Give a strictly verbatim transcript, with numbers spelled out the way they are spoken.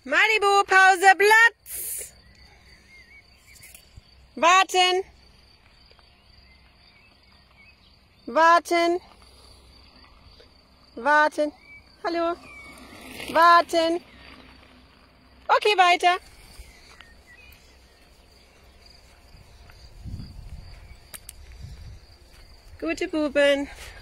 Malibu, Pause, Platz! Warten! Warten! Warten! Hallo! Warten! Okay, weiter! Gute Buben!